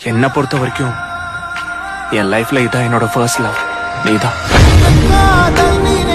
என்ன பொறுத்த வரைக்கும் என் லைஃப்ல இதான் என்னோட ஃபர்ஸ்ட் லவ். நீதான்.